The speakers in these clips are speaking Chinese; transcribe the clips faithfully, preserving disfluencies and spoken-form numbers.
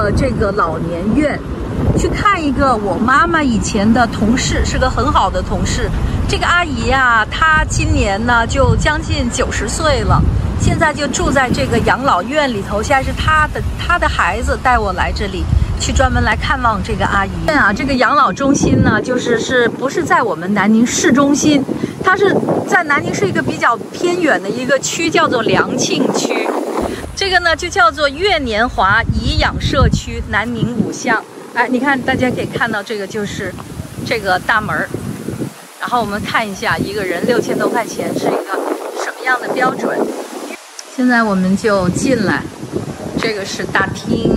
的这个老年院，去看一个我妈妈以前的同事，是个很好的同事。这个阿姨呀、啊，她今年呢就将近九十岁了，现在就住在这个养老院里头。现在是她的她的孩子带我来这里，去专门来看望这个阿姨。啊，这个养老中心呢，就是是不是在我们南宁市中心？它是在南宁市一个比较偏远的一个区，叫做良庆区。这个呢就叫做月年华颐养社区南宁五巷。哎，你看，大家可以看到这个就是这个大门儿。然后我们看一下，一个人六千多块钱是一个什么样的标准？现在我们就进来，这个是大厅。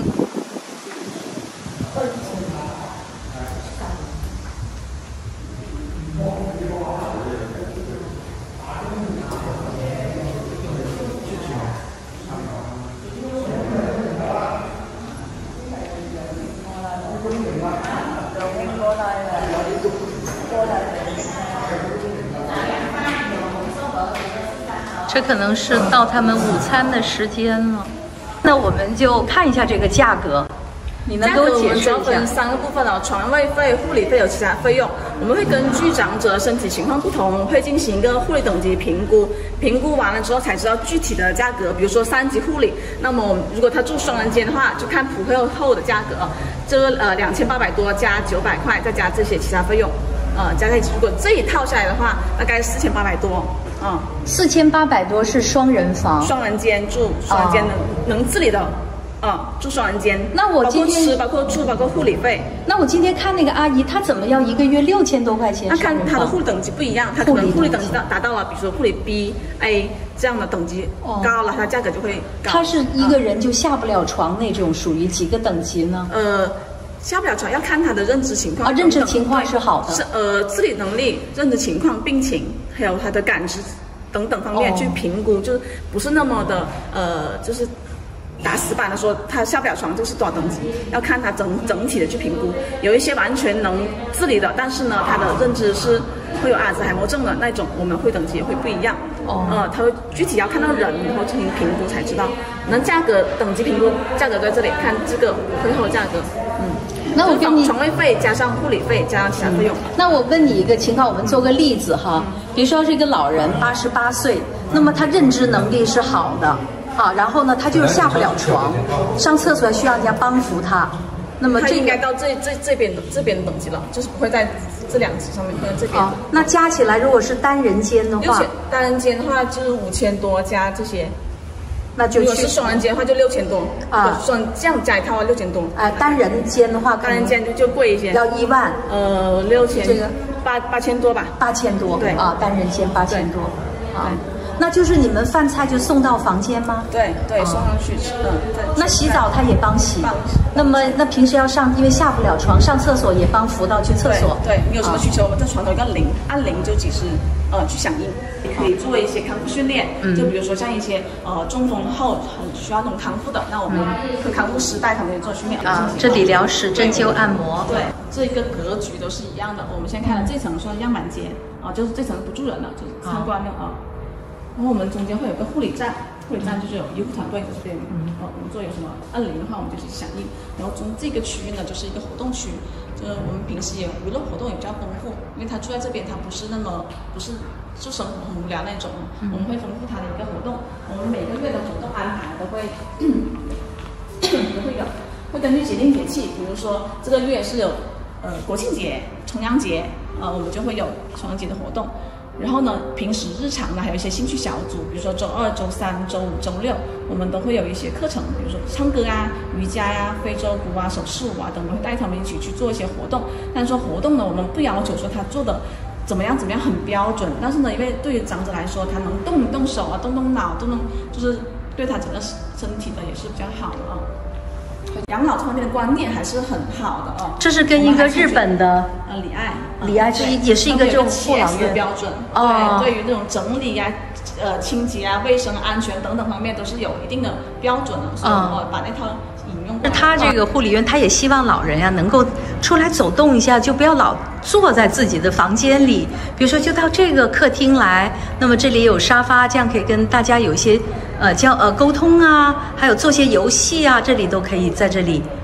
这可能是到他们午餐的时间了，那我们就看一下这个价格，你能给我解释一下？ 价格我们主要分三个部分哦，床位费、护理费有其他费用。我们会根据长者身体情况不同，会进行一个护理等级评估，评估完了之后才知道具体的价格。比如说三级护理，那么如果他住双人间的话，就看普惠后的价格，这个呃两千八百多加九百块，再加这些其他费用，呃加在一起，如果这一套下来的话，大概四千八百多。嗯， 四千八百多是双人房， 双人间住，双人间能、哦、能自理的，嗯，住双人间。 那我今天吃包括住包括护理费。 那我今天看那个阿姨，她怎么要一个月六千多块钱？ 那看她的护理等级不一样，她可能护理等级达达到了，比如说护理 B、A 这样的等级高了，它价格就会高。 她是一个人就下不了床那种，属于几个等级呢？ 呃。下不了床要看他的认知情况啊，认知情况是好的， 是呃自理能力、认知情况、病情，还有他的感知等等方面去评估，哦、就是不是那么的呃，就是打死板的说他下不了床就是多少等级，要看他整整体的去评估。有一些完全能自理的，但是呢，他的认知是会有阿兹海默症的那种，我们会等级也会不一样。哦，呃，他会具体要看到人，然后进行评估才知道。那价格等级评估价格在这里看这个会后价格，嗯。那我跟你床位费加上护理费加上其他费用、嗯。 那我问你一个情况，我们做个例子哈，嗯、比如说是一个老人八十八岁，那么他认知能力是好的，啊，然后呢他就是下不了床，上厕所需要人家帮扶他，那么这他应该到这这这边的这边的等级了，就是不会在这两级上面，会在这边、哦。 那加起来如果是单人间的话， 单人间的话就是五千多加这些。 那就如果是双人间的话就六千多啊，双这样加一套六千多。 哎、呃，单人间的话， 单人间就就贵一些， 要一万， 呃，六千， 这个八八千多吧， 八千多， 对啊，单人间八千多，啊，那就是你们饭菜就送到房间吗？ 对对，送上去吃，嗯。 那洗澡他也帮洗，那么那平时要上，因为下不了床，上厕所也帮扶到去厕所。 对，你有什么需求，我们在床头一个铃，按铃就及时呃去响应。可以做一些康复训练，嗯、就比如说像一些呃中风后很需要那种康复的，那我们和康复师带他们做训练啊。这理疗室、针灸、按摩， 对，这个格局都是一样的。我们先看的这层是样板间啊，就是这层不住人了，就是参观的啊。然后我们中间会有个护理站，护理站就是有医护团队在这边，嗯，哦，我们做有什么按铃的话，我们就去响应。然后从这个区域呢，就是一个活动区，就是我们平时也娱乐活动也比较丰富，因为他住在这边，他不是那么不是。就生活很无聊那种，嗯、我们会丰富他的一个活动。我们每个月的活动安排都会都会有，会根据节令节气，比如说这个月是有呃国庆节、重阳节，呃我们就会有重阳节的活动。然后呢，平时日常呢还有一些兴趣小组，比如说周二、周三、周五、周六，我们都会有一些课程，比如说唱歌啊、瑜伽呀、啊、非洲鼓啊、手势舞啊等，我们会带他们一起去做一些活动。但是说活动呢，我们不要求说他做的。怎么样？怎么样很标准，但是呢，因为对于长者来说，他能动一动手啊，动动脑，动动，就是对他整个身体的也是比较好的啊。养老这方面的观念还是很好的啊。 这是跟一个日本的呃李爱， 李爱是也是一个这种护老院标准哦。对，对于这种整理啊、呃清洁啊、卫生安全等等方面都是有一定的标准的，所以我把那套。 他这个护理院，他也希望老人呀、啊、能够出来走动一下，就不要老坐在自己的房间里。比如说，就到这个客厅来，那么这里有沙发，这样可以跟大家有一些呃交呃沟通啊，还有做些游戏啊，这里都可以在这里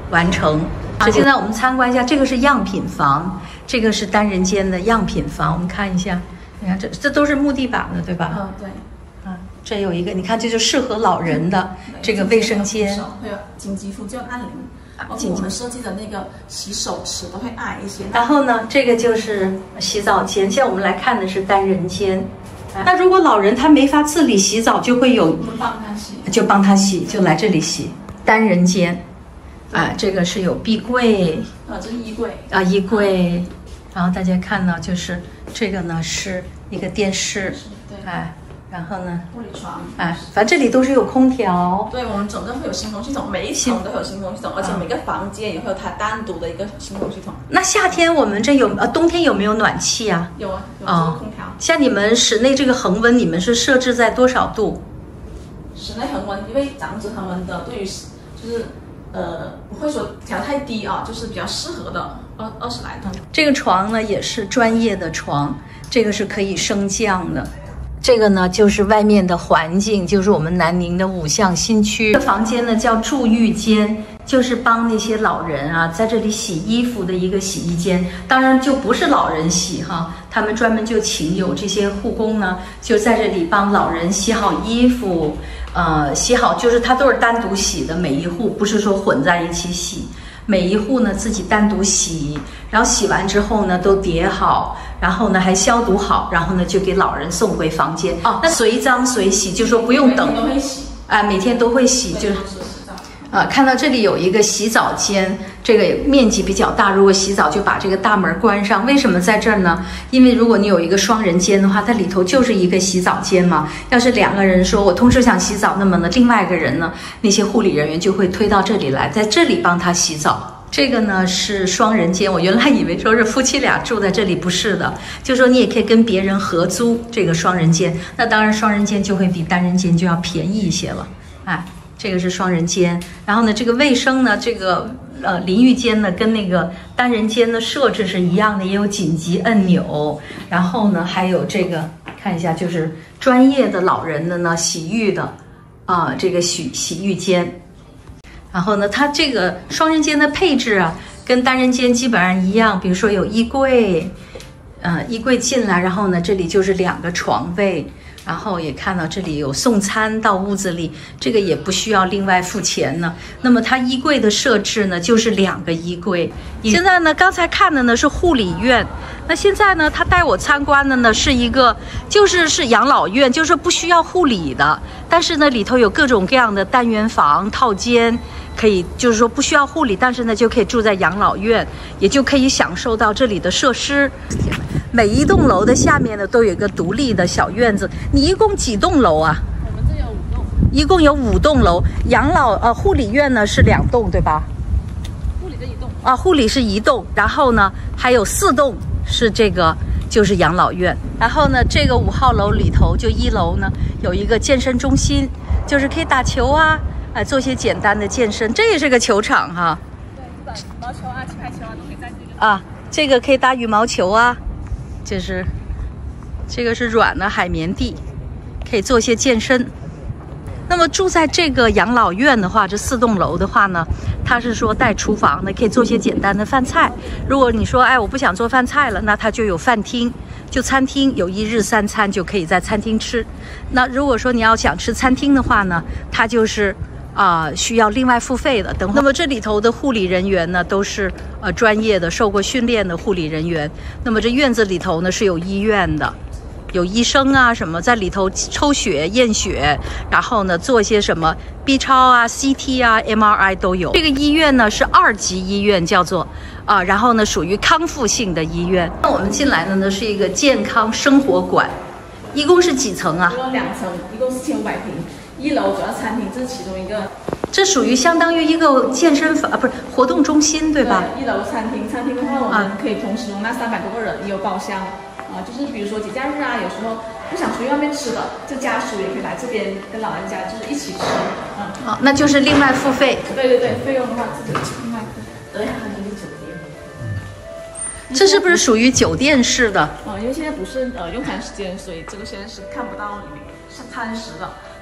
完成。好，现在我们参观一下，这个是样品房，这个是单人间的样品房，我们看一下。你看这这都是木地板的，对吧？ 嗯，对。 啊，这有一个，你看这就适合老人的这个卫生间， 还有紧急呼救按铃。包括我们设计的那个洗手池都会矮一些。 然后呢，这个就是洗澡间。现在我们来看的是单人间。那如果老人他没法自理洗澡，就会有帮他洗， 就帮他洗，就来这里洗。单人间，啊，这个是有壁柜， 啊，这是衣柜啊，衣柜。然后大家看到就是这个呢是一个电视， 对， 哎。然后呢？ 玻璃窗， 哎，反正这里都是有空调。 对，我们整个会有新风系统，每一层都会有新风系统，而且每个房间也会有它单独的一个新风系统。 那夏天我们这有呃，冬天有没有暖气啊？ 有啊，有这个空调。 像你们室内这个恒温，你们是设置在多少度？ 室内恒温，因为咱们这恒温的对于就是呃不会说调太低啊，就是比较适合的二二十来度。 这个床呢也是专业的床，这个是可以升降的。这个呢，就是外面的环境，就是我们南宁的五巷新区。这个房间呢叫住浴间，就是帮那些老人啊在这里洗衣服的一个洗衣间。当然就不是老人洗哈，他们专门就请有这些护工呢，就在这里帮老人洗好衣服，呃，洗好就是它都是单独洗的，每一户不是说混在一起洗。每一户呢自己单独洗，然后洗完之后呢都叠好，然后呢还消毒好，然后呢就给老人送回房间。哦，那随脏随洗，就说不用等。每天都会洗。啊，每天都会洗，就是。啊，看到这里有一个洗澡间，这个面积比较大。如果洗澡就把这个大门关上。为什么在这儿呢？因为如果你有一个双人间的话，它里头就是一个洗澡间嘛。要是两个人说我同时想洗澡，那么呢，另外一个人呢，那些护理人员就会推到这里来，在这里帮他洗澡。这个呢是双人间，我原来以为说是夫妻俩住在这里，不是的，就说你也可以跟别人合租这个双人间。那当然，双人间就会比单人间就要便宜一些了，哎。这个是双人间，然后呢，这个卫生呢，这个呃淋浴间呢，跟那个单人间的设置是一样的，也有紧急按钮，然后呢，还有这个看一下，就是专业的老人的呢洗浴的啊、呃，这个洗洗浴间，然后呢，它这个双人间的配置啊，跟单人间基本上一样，比如说有衣柜，呃，衣柜进来，然后呢，这里就是两个床位。然后也看到这里有送餐到屋子里，这个也不需要另外付钱呢。那么它衣柜的设置呢，就是两个衣柜。现在呢，刚才看的呢是护理院，那现在呢，他带我参观的呢是一个，就是是养老院，就是不需要护理的，但是呢里头有各种各样的单元房、套间，可以就是说不需要护理，但是呢就可以住在养老院，也就可以享受到这里的设施。每一栋楼的下面呢都有一个独立的小院子。你一共几栋楼啊？ 我们这有五栋， 一共有五栋楼。养老呃护理院呢是两栋，对吧？ 护理的一栋啊，护理是一栋，然后呢还有四栋是这个就是养老院。然后呢这个五号楼里头就一楼呢有一个健身中心，就是可以打球啊，哎、呃、做些简单的健身。这也是个球场哈。 对，打羽毛球啊、气排球啊都可以在这个。 啊，这个可以打羽毛球啊。就是这个是软的海绵地，可以做些健身。那么住在这个养老院的话，这四栋楼的话呢，它是说带厨房的，可以做些简单的饭菜。如果你说哎我不想做饭菜了，那它就有饭厅，就餐厅有一日三餐就可以在餐厅吃。那如果说你要想吃餐厅的话呢，它就是啊、呃，需要另外付费的。等会，那么这里头的护理人员呢，都是呃专业的、受过训练的护理人员。那么这院子里头呢是有医院的，有医生啊什么在里头抽血、验血，然后呢做一些什么 B 超啊、C T 啊、M R I 都有。这个医院呢是二级医院，叫做啊、呃，然后呢属于康复性的医院。那我们进来的呢是一个健康生活馆，一共是几层啊？ 一共两层，一共四千五百平。一楼主要餐厅，这是其中一个。 这属于相当于一个健身房啊，不是活动中心，对吧？ 对，一楼餐厅，餐厅的话，我们可以同时容纳三百多个人，也有包厢啊。就是比如说节假日啊，有时候不想出去外面吃的，这家属也可以来这边跟老人家就是一起吃。嗯， 好，那就是另外付费。 对对对，费用的话自己另外付。对，还有酒店。 这是不是属于酒店式的？ 啊、嗯，因为现在不是呃用餐时间，所以这个现在是看不到里面是餐食的。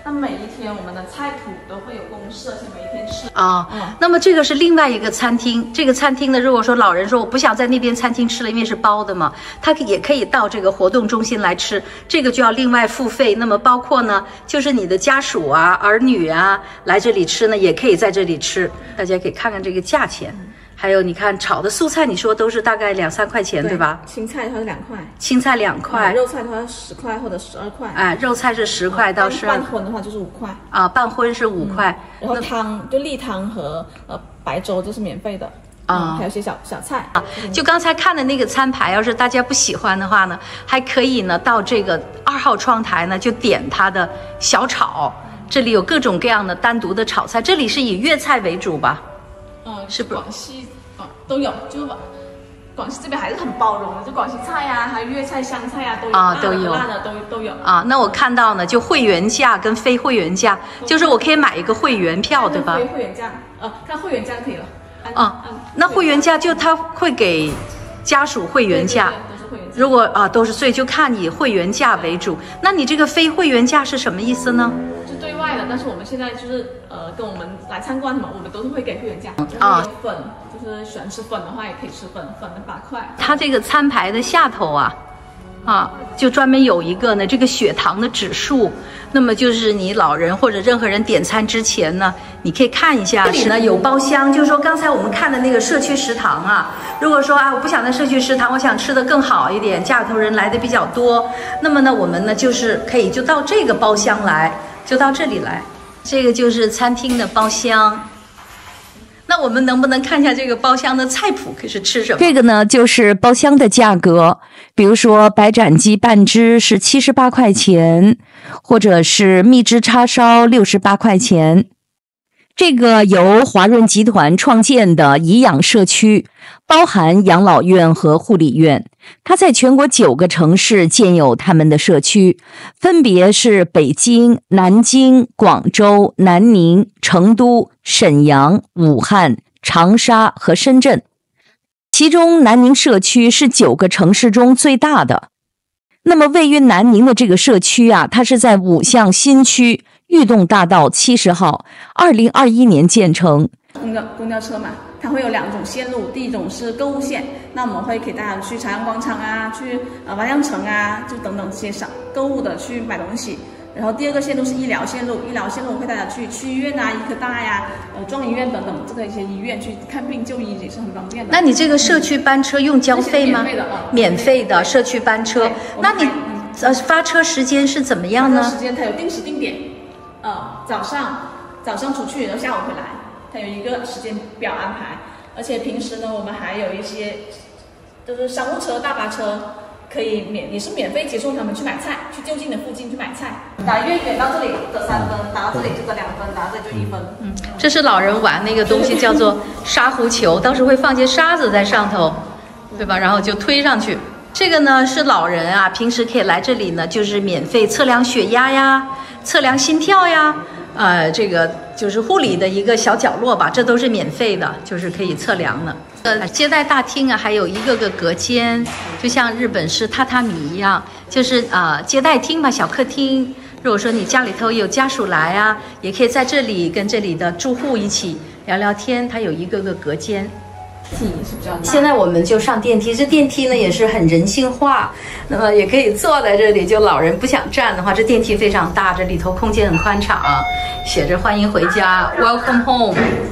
那每一天我们的菜谱都会有公式，而且每一天吃啊。嗯、那么这个是另外一个餐厅，这个餐厅呢，如果说老人说我不想在那边餐厅吃了，因为是包的嘛，他也可以到这个活动中心来吃，这个就要另外付费。那么包括呢，就是你的家属啊、儿女啊来这里吃呢，也可以在这里吃。大家可以看看这个价钱。嗯，还有你看炒的素菜，你说都是大概两三块钱， 对, 对吧？ 青菜的话是两块， 青菜两块、嗯， 肉菜的话十块或者十二块。 哎，肉菜是十块到十二。 半荤的话就是五块。啊， 半荤是五块、 嗯。然后汤就例汤和呃白粥就是免费的啊、嗯，还有一些小小菜啊。 就刚才看的那个餐牌，要是大家不喜欢的话呢，还可以呢到这个二号窗台呢就点它的小炒，这里有各种各样的单独的炒菜，这里是以粤菜为主吧？ 嗯，是广西啊都有，就广西这边还是很包容的，就广西菜呀、啊，还有粤菜、湘菜呀、啊，都有啊，都有辣的都都有啊。 那我看到呢，就会员价跟非会员价，就是我可以买一个会员票，对吧？ 非会员价，呃，看会员价可以了。 啊，那会员价就他会给家属会员价， 对对对都是会员价。 如果啊都是，所以就看以会员价为主。那你这个非会员价是什么意思呢？ 是对外的，但是我们现在就是呃，跟我们来参观什么，我们都是会给会员价啊。粉就是喜欢吃粉的话，也可以吃粉，粉的八块。 它这个餐牌的下头啊，啊，就专门有一个呢，这个血糖的指数。那么就是你老人或者任何人点餐之前呢，你可以看一下。这里呢有包厢，就是说刚才我们看的那个社区食堂啊，如果说啊我不想在社区食堂，我想吃的更好一点，家里头人来的比较多，那么呢我们呢就是可以就到这个包厢来，就到这里来。这个就是餐厅的包厢。那我们能不能看一下这个包厢的菜谱可是吃什么？这个呢就是包厢的价格，比如说白斩鸡半只是七十八块钱，或者是蜜汁叉烧六十八块钱。这个由华润集团创建的颐养社区，包含养老院和护理院，它在全国九个城市建有他们的社区，分别是北京、南京、广州、南宁、成都、沈阳、武汉、长沙和深圳。其中南宁社区是九个城市中最大的。那么位于南宁的这个社区啊，它是在五巷新区裕动大道七十号，二零二一年建成。 公交公交车嘛，它会有两种线路，第一种是购物线，那我们会给大家去朝阳广场啊，去呃万象城啊，就等等这些小购物的去买东西。然后第二个线路是医疗线路，医疗线路会带大家去区医院啊、医科大呀、呃中医院等等这个一些医院去看病就医也是很方便的。 那你这个社区班车用交费吗？ 免费的啊， 免费的社区班车。那你呃发车时间是怎么样呢？ 发车时间它有定时定点，呃早上早上出去，然后下午回来，它有一个时间表安排。而且平时呢，我们还有一些就是商务车、大巴车。可以免也是免费接送他们去买菜，去就近的附近去买菜。打越远到这里得三分，打到这里就得两分，打到这里就一分。嗯， 这是老人玩那个东西，叫做沙壶球，当时会放些沙子在上头，对吧？然后就推上去。这个呢是老人啊，平时可以来这里呢，就是免费测量血压呀，测量心跳呀。呃，这个就是护理的一个小角落吧，这都是免费的，就是可以测量的。呃，接待大厅啊，还有一个个隔间，就像日本式榻榻米一样，就是呃接待厅吧，小客厅。如果说你家里头有家属来啊，也可以在这里跟这里的住户一起聊聊天，它有一个个隔间。 体是比较大。 现在我们就上电梯，这电梯呢也是很人性化，那么也可以坐在这里，就老人不想站的话，这电梯非常大，这里头空间很宽敞，写着欢迎回家 ，Welcome home。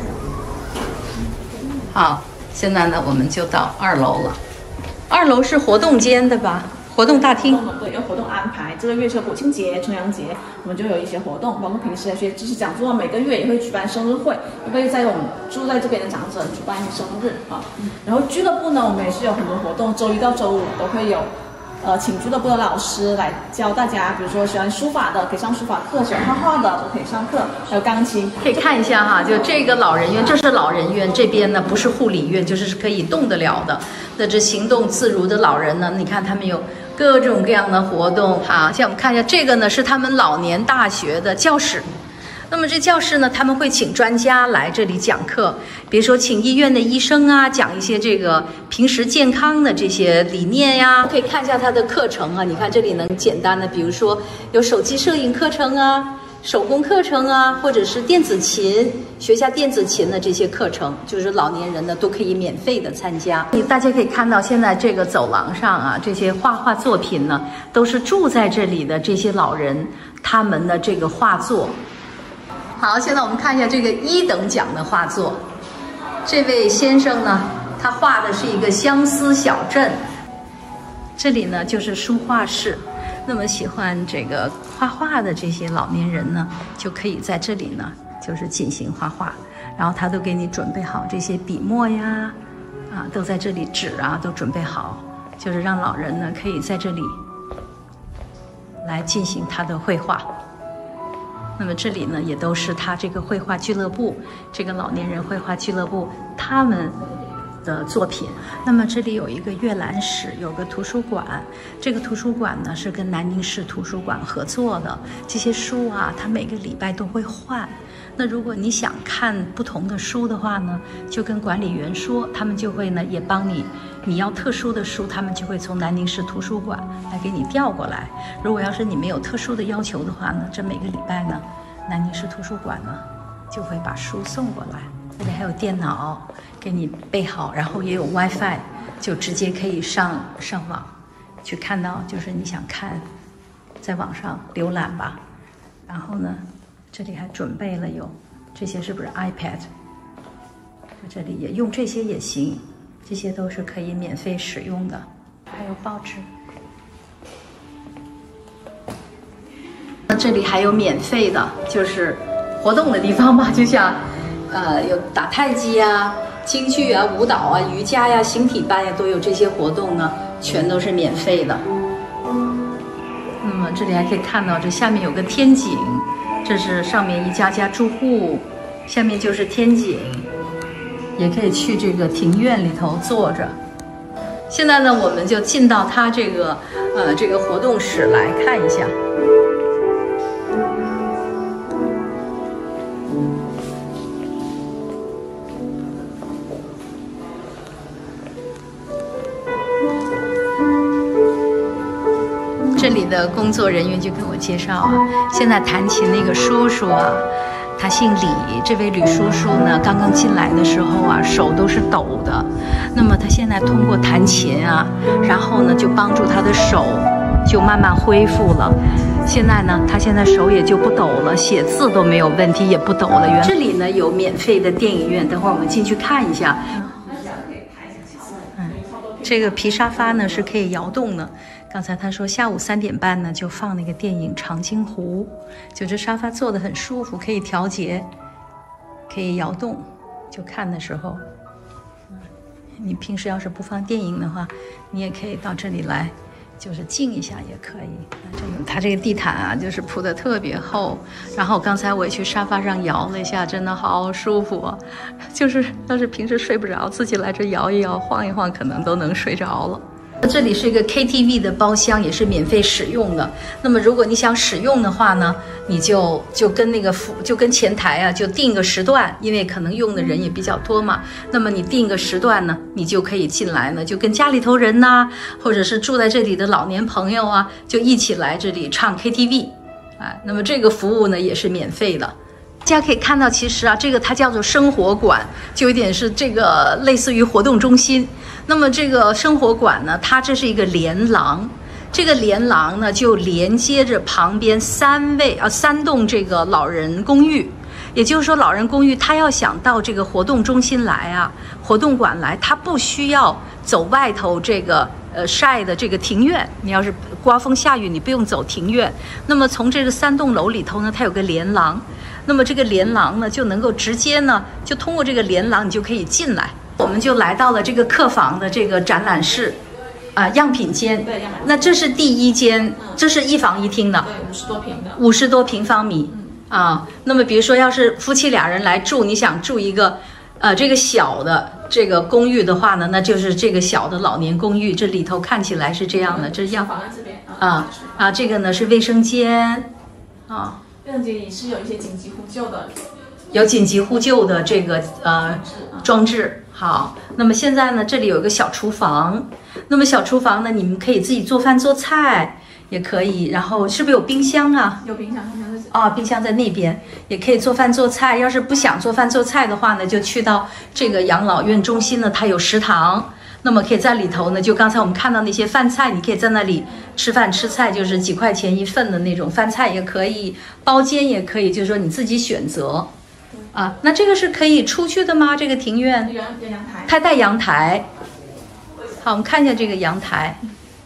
好，现在呢我们就到二楼了，二楼是活动间对吧？活动大厅， 对，有活动安排。这个月是国庆节、重阳节，我们就有一些活动，包括平时的一些知识讲座，每个月也会举办生日会，也会在我们住在这边的长者举办一些生日啊。然后俱乐部呢，我们也是有很多活动，周一到周五都会有，呃，请俱乐部的老师来教大家，比如说喜欢书法的可以上书法课，喜欢画画的都可以上课，还有钢琴。 可以看一下哈，就这个老人院，这是老人院，这边呢不是护理院，就是可以动得了的。那这行动自如的老人呢，你看他们有各种各样的活动，好，像我们看一下这个呢是他们老年大学的教室。那么这教室呢，他们会请专家来这里讲课，比如说请医院的医生啊，讲一些这个平时健康的这些理念呀。可以看一下他的课程啊，你看这里能简单的，比如说有手机摄影课程啊， 手工课程啊，或者是电子琴，学下电子琴的这些课程，就是老年人呢都可以免费的参加。大家可以看到，现在这个走廊上啊，这些画画作品呢，都是住在这里的这些老人他们的这个画作。好，现在我们看一下这个一等奖的画作。这位先生呢，他画的是一个相思小镇。这里呢就是书画室。那么喜欢这个画画的这些老年人呢，就可以在这里呢，就是进行画画。然后他都给你准备好这些笔墨呀，啊，都在这里，纸啊都准备好，就是让老人呢可以在这里来进行他的绘画。那么这里呢也都是他这个绘画俱乐部，这个老年人绘画俱乐部他们的作品。那么这里有一个阅览室，有个图书馆。这个图书馆呢是跟南宁市图书馆合作的，这些书啊，它每个礼拜都会换。那如果你想看不同的书的话呢，就跟管理员说，他们就会呢也帮你，你要特殊的书，他们就会从南宁市图书馆来给你调过来。如果要是你没有特殊的要求的话呢，这每个礼拜呢，南宁市图书馆呢就会把书送过来。这里还有电脑给你备好，然后也有 WiFi， 就直接可以上上网去看到，就是你想看，在网上浏览吧。然后呢，这里还准备了有这些，是不是 iPad？ 这里也用这些也行，这些都是可以免费使用的。还有报纸。那这里还有免费的，就是活动的地方吧，就像。呃，有打太极啊、京剧啊、舞蹈啊、瑜伽呀、形体班呀，都有这些活动呢，全都是免费的。那么这里还可以看到，这下面有个天井，这是上面一家家住户，下面就是天井，也可以去这个庭院里头坐着。现在呢，我们就进到它这个呃这个活动室来看一下。这里的工作人员就跟我介绍啊，现在弹琴那个叔叔啊，他姓李，这位吕叔叔呢，刚刚进来的时候啊，手都是抖的。那么他现在通过弹琴啊，然后呢就帮助他的手就慢慢恢复了。现在呢，他现在手也就不抖了，写字都没有问题，也不抖了。原这里呢有免费的电影院，等会儿我们进去看一下。嗯，这个皮沙发呢是可以摇动的。刚才他说下午三点半呢就放那个电影《长津湖》，就这沙发坐得很舒服，可以调节，可以摇动。就看的时候，你平时要是不放电影的话，你也可以到这里来，就是静一下也可以。这个它这个地毯啊，就是铺得特别厚。然后刚才我也去沙发上摇了一下，真的好舒服啊！就是要是平时睡不着，自己来这摇一摇、晃一晃，可能都能睡着了。这里是一个 K T V 的包厢，也是免费使用的。那么如果你想使用的话呢，你就就跟那个服就跟前台啊，就定个时段，因为可能用的人也比较多嘛。那么你定个时段呢，你就可以进来呢，就跟家里头人呐、啊，或者是住在这里的老年朋友啊，就一起来这里唱 K T V， 哎，那么这个服务呢也是免费的。大家可以看到，其实啊，这个它叫做生活馆，就有点是这个类似于活动中心。那么这个生活馆呢，它这是一个连廊，这个连廊呢就连接着旁边三位啊三栋这个老人公寓。也就是说，老人公寓它要想到这个活动中心来啊，活动馆来，它不需要走外头这个呃晒的这个庭院。你要是刮风下雨，你不用走庭院。那么从这个三栋楼里头呢，它有个连廊。那么这个连廊呢，就能够直接呢，就通过这个连廊，你就可以进来。我们就来到了这个客房的这个展览室，啊、呃，样品间。 对，样品间。 那这是第一间，嗯、这是一房一厅的。 对，五十多平的。 五十多平方米。嗯。啊，那么比如说，要是夫妻俩人来住，你想住一个，呃，这个小的这个公寓的话呢，那就是这个小的老年公寓，这里头看起来是这样的，这样。 房这边啊啊，这个呢是卫生间，啊。 卫生间也是有一些紧急呼救的， 有紧急呼救的这个呃装置。好，那么现在呢，这里有一个小厨房。那么小厨房呢，你们可以自己做饭做菜，也可以。然后是不是有冰箱啊？ 有冰箱，冰箱是啊，冰箱在那边，也可以做饭做菜。要是不想做饭做菜的话呢，就去到这个养老院中心呢，它有食堂。那么可以在里头呢，就刚才我们看到那些饭菜，你可以在那里吃饭吃菜，就是几块钱一份的那种饭菜也可以，包间也可以，就是说你自己选择。啊，那这个是可以出去的吗？这个庭院？ 有有阳台。 它带阳台。好，我们看一下这个阳台。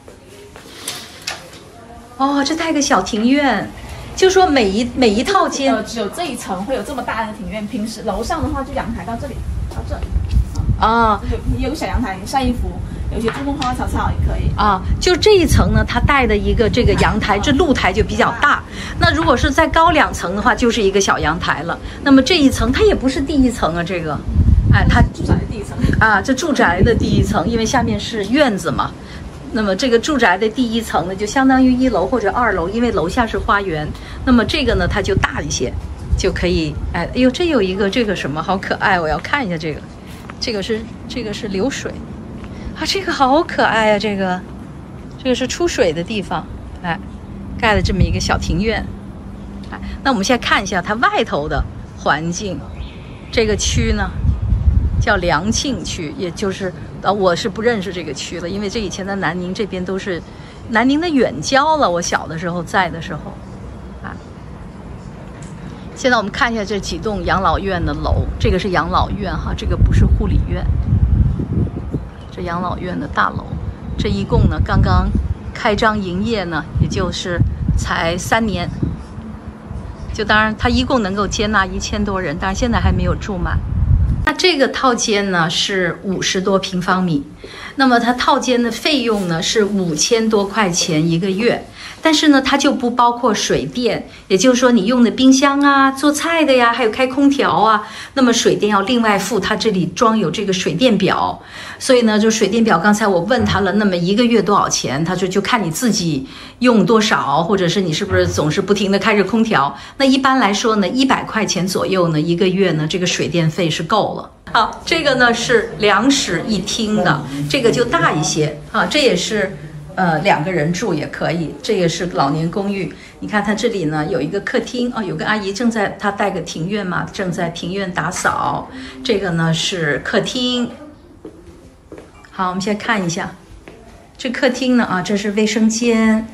哦，这带个小庭院，就说每一每一套间， 呃，只有这一层会有这么大的庭院，平时楼上的话就阳台到这里，到这。 啊， 有有个小阳台晒衣服，有些种种花花草草也可以啊。就这一层呢，它带的一个这个阳台，这露台就比较大。那如果是再高两层的话，就是一个小阳台了。那么这一层它也不是第一层啊，这个，哎，它住宅的第一层啊，这住宅的第一层，因为下面是院子嘛。那么这个住宅的第一层呢，就相当于一楼或者二楼，因为楼下是花园。那么这个呢，它就大一些，就可以，哎，哎呦，这有一个这个什么，好可爱，我要看一下这个。这个是这个是流水，啊，这个好可爱啊！这个，这个是出水的地方，哎，盖了这么一个小庭院，哎，那我们现在看一下它外头的环境，这个区呢叫良庆区，也就是呃，我是不认识这个区了，因为这以前在南宁这边都是南宁的远郊了。我小的时候在的时候，啊。现在我们看一下这几栋养老院的楼，这个是养老院哈，这个不是护理院。这养老院的大楼，这一共呢刚刚开张营业呢，也就是才三年。就当然它一共能够接纳一千多人，但是现在还没有住满。那这个套间呢是五十多平方米，那么它套间的费用呢是五千多块钱一个月。但是呢，它就不包括水电，也就是说你用的冰箱啊、做菜的呀，还有开空调啊，那么水电要另外付。它这里装有这个水电表，所以呢，就水电表，刚才我问他了，那么一个月多少钱？他说就看你自己用多少，或者是你是不是总是不停的开着空调。那一般来说呢，一百块钱左右呢，一个月呢，这个水电费是够了。好，这个呢是两室一厅的，这个就大一些啊，这也是。呃，两个人住也可以，这也是老年公寓。你看它这里呢有一个客厅啊、哦，有个阿姨正在，她带个庭院嘛，正在庭院打扫。这个呢是客厅。好，我们先看一下，这客厅呢啊，这是卫生间，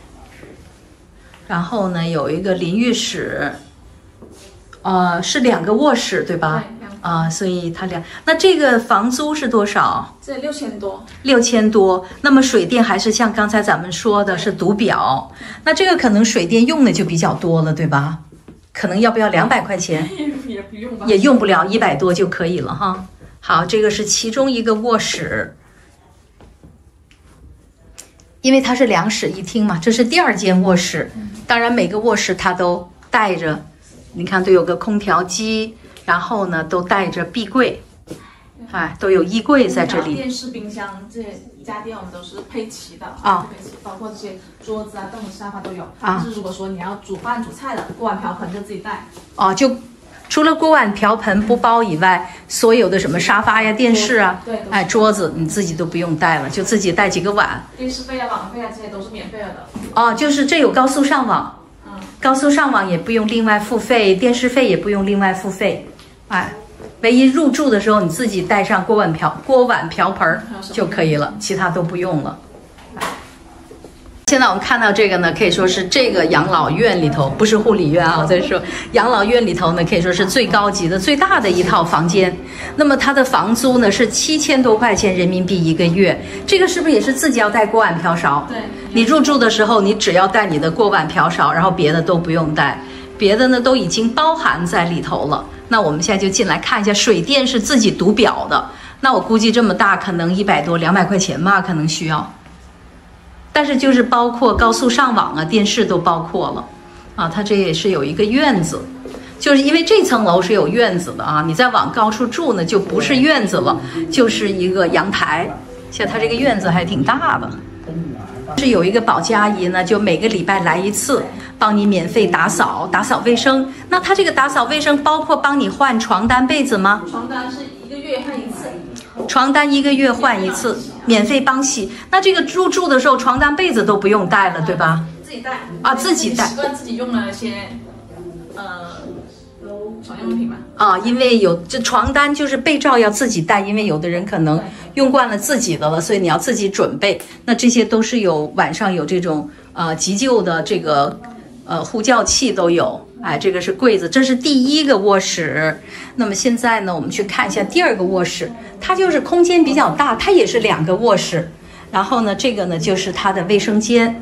然后呢有一个淋浴室，呃，是两个卧室对吧？对。啊，所以它两，那这个房租是多少？ 这六千多， 六千多。那么水电还是像刚才咱们说的是读表，那这个可能水电用的就比较多了，对吧？可能要不要两百块钱？ 也不用吧， 也用不了，一百多就可以了哈。好，这个是其中一个卧室，因为它是两室一厅嘛，这是第二间卧室。当然每个卧室它都带着，你看都有个空调机。然后呢，都带着壁柜，哎，都有衣柜在这里。 电视、冰箱这些家电我们都是配齐的啊， 配齐，包括这些桌子啊、凳子、沙发都有。啊，就是如果说你要煮饭、煮菜的，锅碗瓢盆就自己带。哦， 就除了锅碗瓢盆不包以外，所有的什么沙发呀、电视啊， 对， 哎，桌子你自己都不用带了，就自己带几个碗。 电视费啊、网费啊这些都是免费了的。 哦，就是这有高速上网，嗯，高速上网也不用另外付费，电视费也不用另外付费。哎，唯一入住的时候你自己带上锅碗瓢锅碗瓢盆就可以了，其他都不用了。现在我们看到这个呢，可以说是这个养老院里头，不是护理院啊，我在说养老院里头呢，可以说是最高级的、最大的一套房间。那么它的房租呢是七千多块钱人民币一个月，这个是不是也是自己要带锅碗瓢勺？ 对， 你入住的时候你只要带你的锅碗瓢勺，然后别的都不用带，别的呢都已经包含在里头了。那我们现在就进来看一下，水电是自己读表的。那我估计这么大，可能一百多、两百块钱吧，可能需要。但是就是包括高速上网啊、电视都包括了，啊，它这也是有一个院子，就是因为这层楼是有院子的啊。你再往高处住呢，就不是院子了，就是一个阳台。像它这个院子还挺大的。是有一个保洁阿姨呢，就每个礼拜来一次，帮你免费打扫、打扫卫生。那它这个打扫卫生包括帮你换床单、被子吗？ 床单是一个月换一次。 床单一个月换一次，免费帮洗。那这个入住的时候，床单被子都不用带了，对吧？ 自己带啊，自己带。 习惯自己用了一些呃，床用品嘛。 啊，因为有这床单就是被罩要自己带，因为有的人可能用惯了自己的了，所以你要自己准备。那这些都是有晚上有这种呃急救的这个呃呼叫器都有。哎，这个是柜子，这是第一个卧室。那么现在呢，我们去看一下第二个卧室，它就是空间比较大，它也是两个卧室。然后呢，这个呢就是它的卫生间。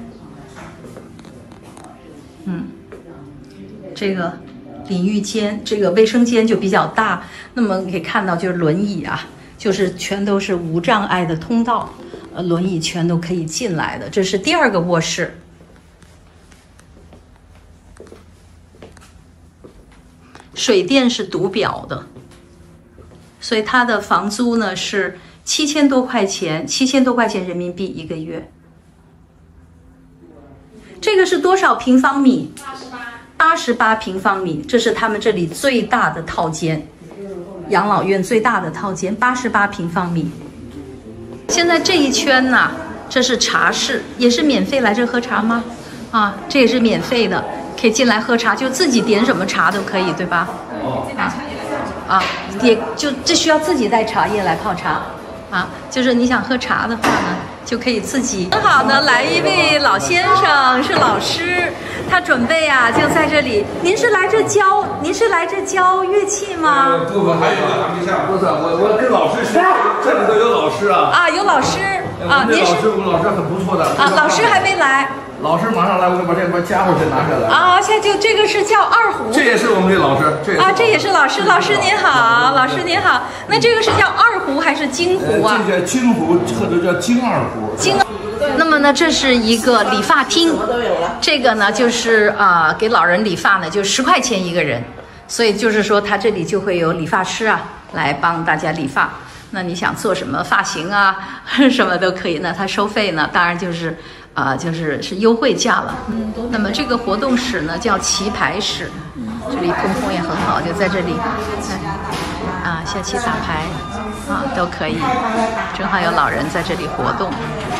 嗯，这个淋浴间，这个卫生间就比较大。那么可以看到，就是轮椅啊，就是全都是无障碍的通道，呃，轮椅全都可以进来的。这是第二个卧室。水电是独表的，所以它的房租呢是七千多块钱，七千多块钱人民币一个月。这个是多少平方米？八十八。八十八平方米，这是他们这里最大的套间，养老院最大的套间，八十八平方米。现在这一圈呢、啊，这是茶室，也是免费来这喝茶吗？啊，这也是免费的。可以进来喝茶，就自己点什么茶都可以，对吧？ 哦，自己带茶叶来泡茶。啊， 也就这需要自己带茶叶来泡茶，啊，就是你想喝茶的话呢，就可以自己。很好的，来一位老先生是老师，他准备啊就在这里。您是来这教？您是来这教乐器吗？ 不不，还有个还没上。不是，我我跟老师学，这里头有老师啊。 啊，有老师啊，您是？ 老师，我们老师很不错的。 啊，老师还没来。 老师马上来，我给把这把家伙先拿下来。 啊，现在就这个是叫二胡。 这也是我们的老师，这啊，这也是老师。老师您好，老师您好。那这个是叫二胡还是京胡啊？ 这叫京胡或者叫京二胡。 京。那么呢，这是一个理发厅，这个呢就是啊、呃，给老人理发呢就十块钱一个人，所以就是说他这里就会有理发师啊来帮大家理发。那你想做什么发型啊，什么都可以。那他收费呢，当然就是。啊、呃，就是是优惠价了。嗯，那么这个活动室呢叫棋牌室，这里通风也很好，就在这里，啊，下棋打牌啊都可以，正好有老人在这里活动，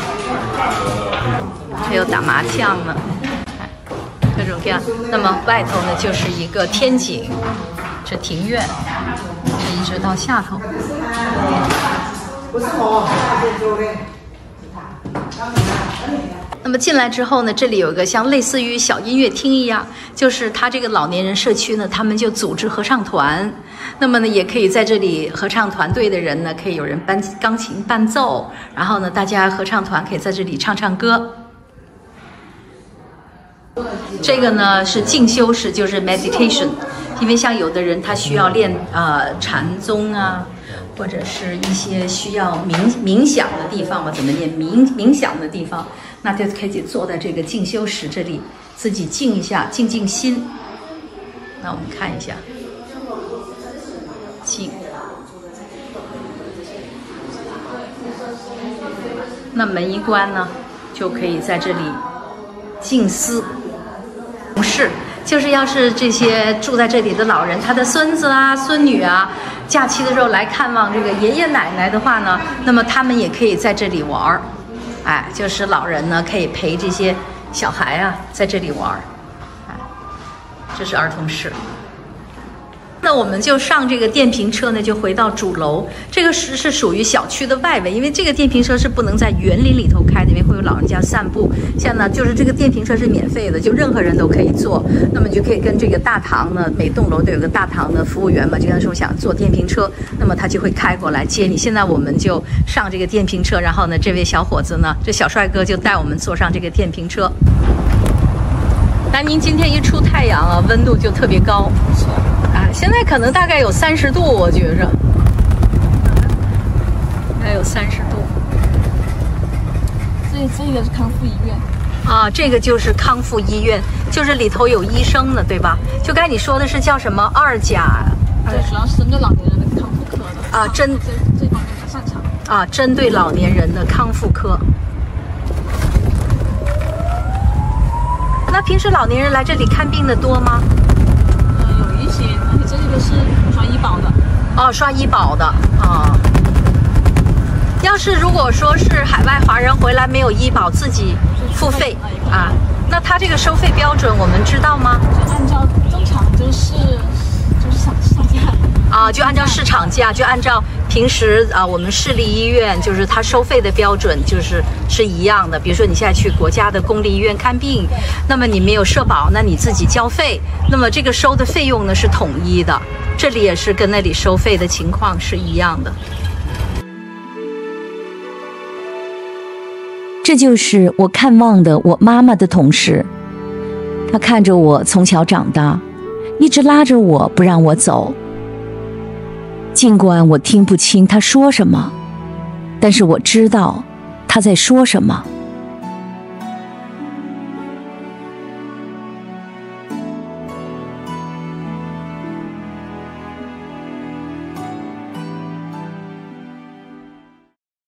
还有打麻将呢，各种各样。那么外头呢就是一个天井，这庭院，一直到下头。那么进来之后呢，这里有一个像类似于小音乐厅一样，就是他这个老年人社区呢，他们就组织合唱团。那么呢，也可以在这里合唱团队的人呢，可以有人伴钢琴伴奏，然后呢，大家合唱团可以在这里唱唱歌。这个呢是静修室，就是 meditation， 因为像有的人他需要练呃禅宗啊。或者是一些需要冥冥想的地方吧，怎么念冥冥想的地方，那就可以坐在这个静修室这里，自己静一下，静静心。那我们看一下，静。那门一关呢，就可以在这里静思。不是。就是要是这些住在这里的老人，他的孙子啊、孙女啊，假期的时候来看望这个爷爷奶奶的话呢，那么他们也可以在这里玩儿，哎，就是老人呢可以陪这些小孩啊在这里玩儿，哎，这是儿童室。那我们就上这个电瓶车呢，就回到主楼。这个是是属于小区的外围，因为这个电瓶车是不能在园林里头开的，因为会有老人家散步。现在呢，就是这个电瓶车是免费的，就任何人都可以坐。那么你就可以跟这个大堂呢，每栋楼都有个大堂的服务员嘛，就像说想坐电瓶车，那么他就会开过来接你。现在我们就上这个电瓶车，然后呢，这位小伙子呢，这小帅哥就带我们坐上这个电瓶车。南宁今天一出太阳啊，温度就特别高。啊，现在可能大概有三十度，我觉着，大概有三十度。 这这个是康复医院啊，这个就是康复医院，就是里头有医生的，对吧？就刚才你说的是叫什么二甲？ 对，主要是针对老年人的康复科的。 啊，针这这方面比较擅长。 啊，针对老年人的康复科。那平时老年人来这里看病的多吗？ 而且这个是刷医保的哦，刷医保的啊、哦。要是如果说是海外华人回来没有医保，自己付费啊， 那他这个收费标准我们知道吗？ 就按照正常就是就是市场市场价啊，就按照市场价，就按照平时啊我们市立医院就是它收费的标准就是是一样的。比如说你现在去国家的公立医院看病，那么你没有社保，那你自己交费，那么这个收的费用呢是统一的。这里也是跟那里收费的情况是一样的。 这就是我看望的我妈妈的同事，她看着我从小长大，一直拉着我不让我走。尽管我听不清她说什么，但是我知道她在说什么。